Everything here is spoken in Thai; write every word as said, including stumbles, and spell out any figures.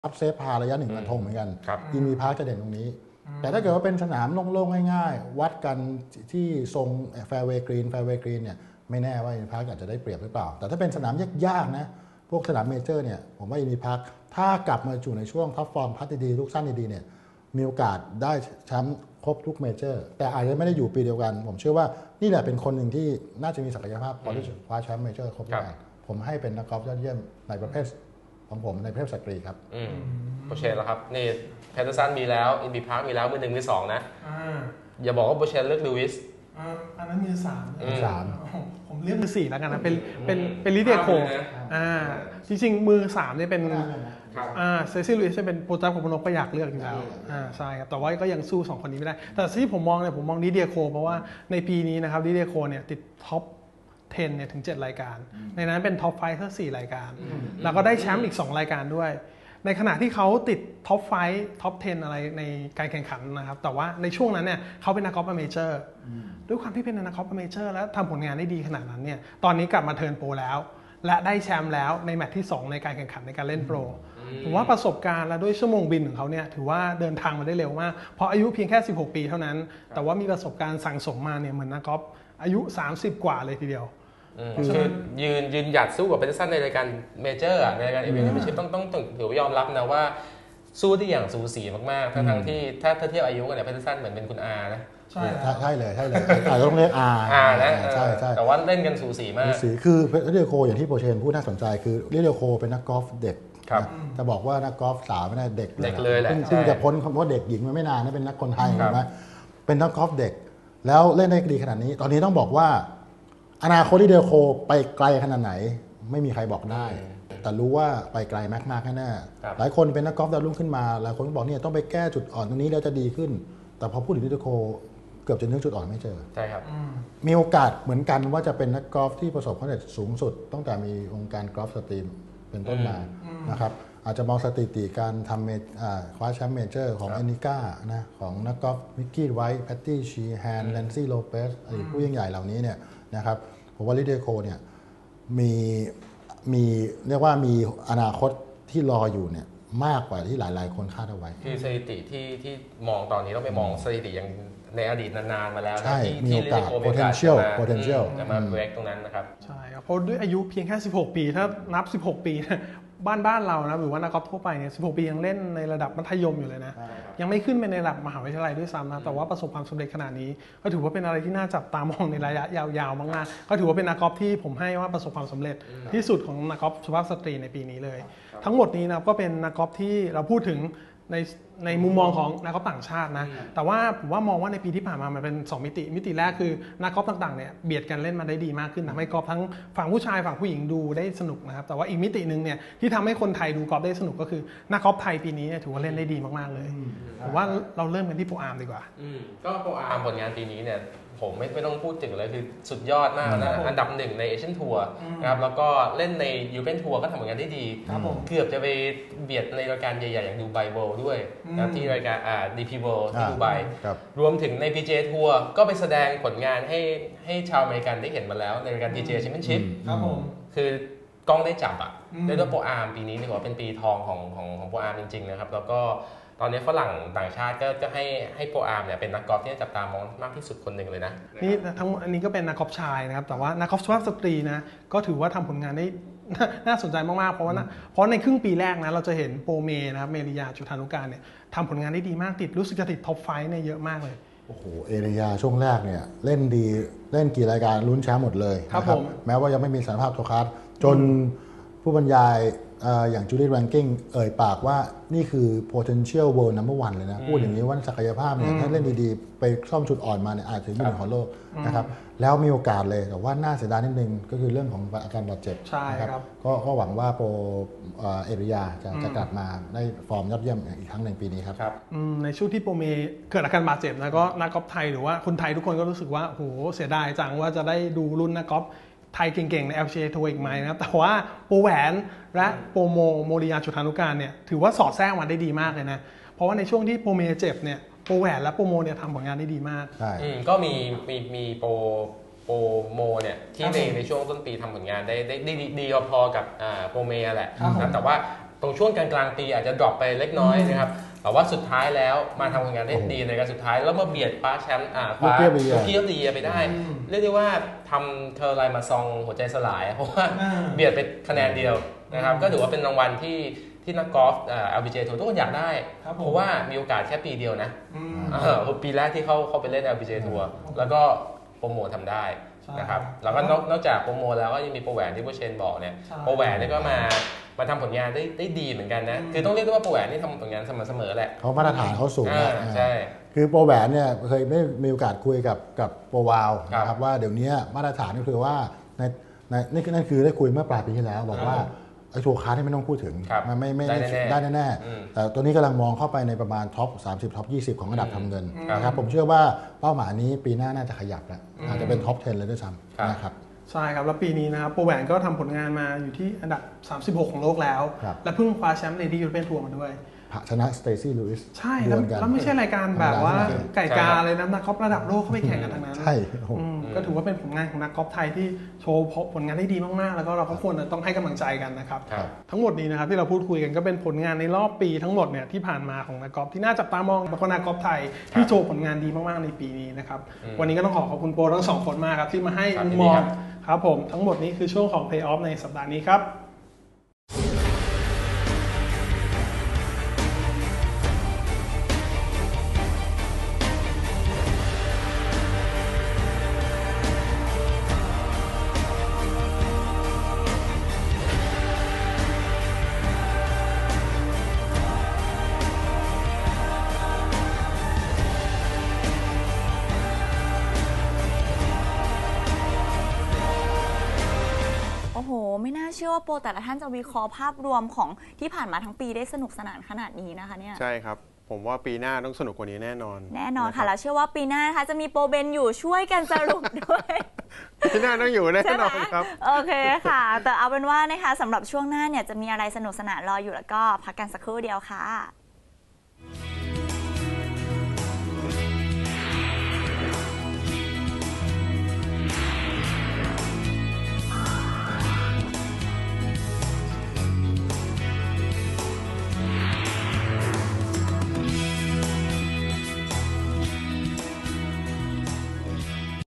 อัพเซฟพาระยะหนึ่งมันทงเหมือนกันอินวีพาร์คจะเด่นตรงนี้แต่ถ้าเกิดว่าเป็นสนามโล่งๆง่ายๆวัดกันที่ทรงแฟร์เวย์กรีนแฟร์เวย์กรีนเนี่ยไม่แน่ว่าอินวีพาร์คอาจจะได้เปรียบหรือเปล่าแต่ถ้าเป็นสนามยากๆนะพวกสนามเมเจอร์เนี่ยผมว่าอินวีพาร์คถ้ากลับมาอยู่ในช่วงท็อปฟอร์มพัฒดีๆลูกสั้นดีๆเนี่ยมีโอกาสได้แชมป์ครบทุกเมเจอร์แต่อาจจะไม่ได้อยู่ปีเดียวกันผมเชื่อว่านี่แหละเป็นคนหนึ่งที่น่าจะมีศักยภาพพอที่จะคว้าแชมป์เมเจอร์ครบได้ผมให้เป็นนักกอล์ฟยอดเยี่ยมในประเภทของผมในประเภทสตรีครับโปรเชนแล้วครับนี่แพทเทอร์สันมีแล้วอินบีพาร์คมีแล้วมือหนึ่งมือสองนะอย่าบอกว่าโปรเชนเลือกลูวิสอันนั้นมือสามมือสามผมเลือกมือสี่แล้วกันนะเป็นเป็นเป็นลิเดียโคอ่าจริงๆมือสามเนี่ยเป็นอ่าเซซิลลูอิสเป็นโปรเจกต์ของพนกก็อยากเลือกอยู่แล้วอ่าใช่ครับแต่ว่าก็ยังสู้สองคนนี้ไม่ได้แต่ที่ผมมองเนี่ยผมมองลิเดียโคเพราะว่าในปีนี้นะครับลิเดียโคเนี่ยติดท็อปสิบเนี่ยถึงเจ็ดรายการในนั้นเป็นท็อปไฟว์ทั้งสี่รายการแล้วก็ได้แชมป์อีกสองรายการด้วยในขณะที่เขาติดท็อปไฟว์ท็อปสิบอะไรในการแข่งขันนะครับแต่ว่าในช่วงนั้นเนี่ยเขาเป็นนักกอล์ฟอเมเจอร์ด้วยความที่เป็นนักกอล์ฟอเมเจอร์แล้วทำผลงานได้ดีขนาดนั้นเนี่ยตอนนี้กลับมาเทิร์นโปรแล้วและได้แชมป์แล้วในแมตช์ที่สองในการแข่งขันในการเล่นโปรผมว่าประสบการณ์และด้วยชั่วโมงบินของเขาเนี่ยถือว่าเดินทางมาได้เร็วมากเพราะอายุเพียงแค่สิบหกปีเท่านั้นแต่ว่ามีประสบการณ์สั่งสมมาเนี่ยเหมือนนักกอล์ฟอายุสามสิบกว่าเลยทีเดียวคือยืนยืนหยัดสู้กับแพทเทอร์สันในรายการเมเจอร์ในรายการเอเวนต์แชมเปี้ยนชิพต้องต้องถือว่ายอมรับนะว่าสู้ที่อย่างสูสีมากๆทั้งที่ถ้าเทียบอายุกันเนี่ยแพทเทอร์สันเหมือนเป็นคุณอานะใช่ใช่เลยใช่เลยอาจจะต้องเรียกอาอานะใช่ใช่แต่ว่าเล่นกันสูสีมากสูสีคือเรียโคอย่างที่โปรเชนพูดน่าสนใจคือเรียโคเป็นนักกอล์ฟเด็กจะบอกว่านักกอล์ฟสาวไม่ได้เด็กเลยแหละซึ่งจะพ้นคำว่าเด็กหญิงมาไม่นานนะเป็นนักคนไทยถูกไหมเป็นนักกอล์ฟเด็กแล้วเล่นได้ดีขนาดนี้ตอนนี้ต้องบอกว่าอนาคตที่เดลโคไปไกลขนาดไหนไม่มีใครบอกได้แต่รู้ว่าไปไกลมากๆแน่ๆหลายคนเป็นนักกอล์ฟดาวรุ่งขึ้นมาหลายคนบอกเนี่ยต้องไปแก้จุดอ่อนตรงนี้แล้วจะดีขึ้นแต่พอพูดถึงเดลโคเกือบจะนึกจุดอ่อนไม่เจอใช่ครับมีโอกาสเหมือนกันว่าจะเป็นนักกอล์ฟที่ประสบความสำเร็จสูงสุดตั้งแต่มีวงการกอล์ฟสตรีมเป็นต้นมานะครับอาจจะมองสถิติการทำคว้าแชมป์เมเจอร์ของแอนนิก้านะของนักกอล์ฟมิกกี้ไวท์แพตตี้ชีแฮนแลนซี่โลเปสอดีตผู้ยิ่งใหญ่เหล่านี้เนี่ยนะครับผมว่าลิเดียโคเนี่ยมีมีเรียกว่ามีอนาคตที่รออยู่เนี่ยมากกว่าที่หลายๆคนคาดเอาไว้คือสถิติที่ที่มองตอนนี้ต้องไปมองสถิติอย่างในอดีตนานๆมาแล้วนะที่มีโอกาส potential potential จะมาเบรกตรงนั้นนะครับใช่ครับเพราะด้วยอายุเพียงแค่สิบหกปีถ้านับสิบหกปีบ้านบ้านเรานะหรือว่านักกอล์ฟทั่วไปเนี่ยสิบหกปียังเล่นในระดับมัธยมอยู่เลยนะยังไม่ขึ้นไปในระดับมหาวิทยาลัยด้วยซ้ำนะแต่ว่าประสบความสำเร็จขนาดนี้ก็ถือว่าเป็นอะไรที่น่าจับตามองในระยะยาวๆมากๆก็ถือว่าเป็นนักกอล์ฟที่ผมให้ว่าประสบความสำเร็จที่สุดของนักกอล์ฟสุภาพสตรีในปีนี้เลยทั้งหมดนี้นะก็เป็นนักกอล์ฟที่เราพูดถึงในในมุมมองของนักกอล์ฟต่างชาตินะแต่ว่าผมว่ามองว่าในปีที่ผ่านมามันเป็นสองมิติมิติแรกคือนักกอล์ฟต่างๆเนี่ยเบียดกันเล่นมาได้ดีมากขึ้นทำให้กอล์ฟทั้งฝั่งผู้ชายฝั่งผู้หญิงดูได้สนุกนะครับแต่ว่าอีกมิตินึงเนี่ยที่ทำให้คนไทยดูกอล์ฟได้สนุกก็คือนักกอล์ฟไทยปีนี้ถือว่าเล่นได้ดีมากๆเลยผมว่าเราเริ่มกันที่โปรอาร์มดีกว่าก็โปรอาร์มผลงานปีนี้เนี่ยผมไม่ไม่ต้องพูดถึงเลยคือสุดยอดมากนะอันดับหนึ่งในเอเชียนทัวร์นะครับแล้วก็เล่นในยูเพ่นทัวร์ก็ทำผลงานได้ดีเกือบจะไปเบียดในรายการใหญ่ๆอย่างดูไบเวิลด์ด้วยนะที่รายการอ่า ดี พี World ที่ดูไบรวมถึงใน พี จี เอ ทัวร์ก็ไปแสดงผลงานให้ให้ชาวอเมริกันได้เห็นมาแล้วในรายการ พี จี เอ Championship คือกล้องได้จับอ่ะได้ด้วยโปรอาร์มปีนี้ถือว่าเป็นปีทองของของของโปรอาร์มจริงๆนะครับแล้วก็ตอนนี้ฝรั่งต่างชาติก็จะให้ให้โปรอาร์มเนี่ยเป็นนักกอล์ฟที่จับตามองมากที่สุดคนหนึ่งเลยนะนี่ทั้งอันนี้ก็เป็นนักกอล์ฟชายนะครับแต่ว่านักกอล์ฟสุภาพสตรีนะก็ถือว่าทำผลงานได้น่าสนใจมากๆเพราะว่านะเพราะในครึ่งปีแรกนะเราจะเห็นโปรเมนะครับเมริยาจุฑานุการเนี่ยทำผลงานได้ดีมากติดรู้สึกจะติดท็อปไฟว์เนี่ยเยอะมากเลยโอ้โหเอริยาช่วงแรกเนี่ยเล่นดีเล่นกี่รายการลุ้นแชมป์หมดเลยนะครับแม้ว่ายังไม่มีสัญชาติโทคัสจนผู้บรรยายอย่างจูดี้แรงกิ้งเอ่ยปากว่านี่คือ potential world number one เลยนะพูดอย่างนี้ว่าศักยภาพเนี่ยถ้าเล่นดีๆไปซ่อมจุดอ่อนมาเนี่ยอาจจะยืนของโลกนะครับแล้วมีโอกาสเลยแต่ว่าน่าเสียดายนิดนึงก็คือเรื่องของอาการบาดเจ็บนะครับก็หวังว่าโปรเอริยาจะจะกลับมาได้ฟอร์มยอดเยี่ยมอีกครั้งหนึ่งปีนี้ครับในช่วงที่โปรเมเกิดอาการบาดเจ็บแล้วก็นักกอล์ฟไทยหรือว่าคนไทยทุกคนก็รู้สึกว่าโอ้โหเสียดายจังว่าจะได้ดูรุ่นนักกอล์ฟไทยเก่งๆใน แอล พี จี เอ ทัวร์อีกไหมนะครับแต่ว่าโปรแหวนและโปรโมโมริยาจุฑานุการเนี่ยถือว่าสอดแทรกมาได้ดีมากเลยนะเพราะว่าในช่วงที่โปรเมเจ็บเนี่ยโปรแหวนและโปรโมเนี่ยทำผลงานได้ดีมากใช่ก็มีมีมีโปรโปรโมเนี่ยที่ในในช่วงต้นปีทำผลงานได้ได้ดีดีพอกับโปรเมแหละแต่ว่าตรงช่วงกลางๆปีอาจจะดรอปไปเล็กน้อยนะครับแต่ว่าสุดท้ายแล้วมาทำผลงานได้ดีในการสุดท้ายแล้วมาเบียดคว้าแชมป์อ่าคว้าลูกี้ออฟเดอะเยียร์ไปได้เรียกได้ว่าทำเทอร์ไลน์มาซองหัวใจสลายเพราะว่าเบียดไปคะแนนเดียวนะครับก็ถือว่าเป็นรางวัลที่ที่นักกอล์ฟเอ่อ แอล พี จี เอ ทัวร์ทุกคนอยากได้เพราะว่ามีโอกาสแค่ปีเดียวนะปีแรกที่เขาเขาไปเล่น แอล พี จี เอ ทัวร์แล้วก็โปรโมททำได้นะครับแล้วก็นอกจากโปรโมทแล้วก็ยังมีโปรแหวนที่ผู้เชนบอกเนี่ยโปรแหวนนี่ก็มามาทำผลงานได้ได้ดีเหมือนกันนะคือต้องเรียกได้ว่าโปรแหวนนี่ทำผลงานสม่ำเสมอแหละเขามาตรฐานเขาสูงนะใช่คือโปรแหวนเนี่ยเคยไม่มีโอกาสคุยกับกับโปรวาวนะครับว่าเดี๋ยวนี้มาตรฐานก็คือว่าในในนี่นั่นคือได้คุยเมื่อปลายปีที่แล้วบอกว่าไอ้ทัวร์คาร์ที่ไม่ต้องพูดถึงมันไม่ไม่ได้แน่ๆแต่ตัวนี้กำลังมองเข้าไปในประมาณท็อปสามสิบท็อปยี่สิบของอันดับทำเงินนะครับผมเชื่อว่าเป้าหมายนี้ปีหน้าน่าจะขยับแล้วอาจจะเป็นท็อปสิบเลยด้วยซ้ำนะครับใช่ครับแล้วปีนี้นะครับโปรแหวนก็ทำผลงานมาอยู่ที่อันดับสามสิบหกของโลกแล้วและเพิ่งคว้าแชมป์เลดี้ยูโรเปียนทัวร์มาด้วยชนะสเตซี่ลูอิสใช่แล้วไม่ใช่รายการแบบว่าไก่กาเลยนะนักกอล์ฟระดับโลกเข้าไปแข่งกันทั้งนั้นใช่ก็ถือว่าเป็นผลงานของนักกอล์ฟไทยที่โชว์ผลงานได้ดีมากๆแล้วก็เราก็ควรต้องให้กำลังใจกันนะครับทั้งหมดนี้นะครับที่เราพูดคุยกันก็เป็นผลงานในรอบปีทั้งหมดเนี่ยที่ผ่านมาของนักกอล์ฟที่น่าจับตามองแล้วก็นักกอล์ฟไทยที่โชว์ผลงานดีมากๆในปีนี้นะครับวันนี้ก็ต้องขอขอบคุณโปรทั้งสองคนมากครับที่มาให้มุมมองครับผมทั้งหมดนี้คือช่วงของ Play Off ในสัปดาห์นี้ครับไม่น่าเชื่อว่าโปรแต่ละท่านจะวิเคราะห์ภาพรวมของที่ผ่านมาทั้งปีได้สนุกสนานขนาดนี้นะคะเนี่ยใช่ครับผมว่าปีหน้าต้องสนุกกว่านี้แน่นอนแน่นอนค่ะแล้วเชื่อว่าปีหน้านะคะจะมีโปรเบนอยู่ช่วยกันสรุปด้วยปีหน้าต้องอยู่แน่นอนครับโอเคค่ะแต่เอาเป็นว่านะคะสำหรับช่วงหน้าเนี่ยจะมีอะไรสนุกสนานรออยู่แล้วก็พักกันสักครู่เดียวค่ะ